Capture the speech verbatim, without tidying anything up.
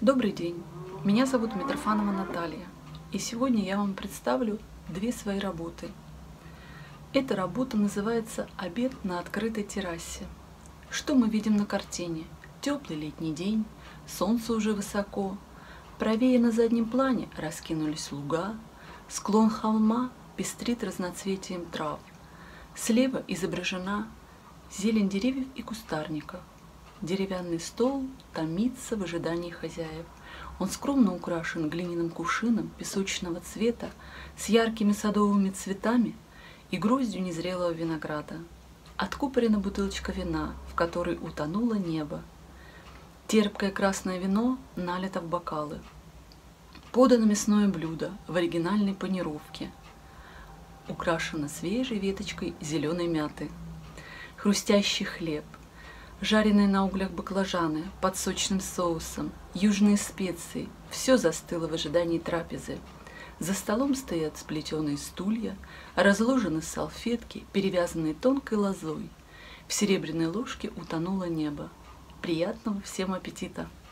Добрый день, меня зовут Митрофанова Наталья, и сегодня я вам представлю две свои работы. Эта работа называется «Обед на открытой террасе». Что мы видим на картине? Теплый летний день, солнце уже высоко, правее на заднем плане раскинулись луга, склон холма пестрит разноцветием трав. Слева изображена зелень деревьев и кустарника. Деревянный стол томится в ожидании хозяев. Он скромно украшен глиняным кувшином песочного цвета с яркими садовыми цветами и гроздью незрелого винограда. Откупорена бутылочка вина, в которой утонуло небо. Терпкое красное вино налито в бокалы. Подано мясное блюдо в оригинальной панировке. Украшено свежей веточкой зеленой мяты. Хрустящий хлеб, жареные на углях баклажаны под сочным соусом, южные специи – все застыло в ожидании трапезы. За столом стоят сплетенные стулья, разложены салфетки, перевязанные тонкой лозой. В серебряной ложке утонуло небо. Приятного всем аппетита!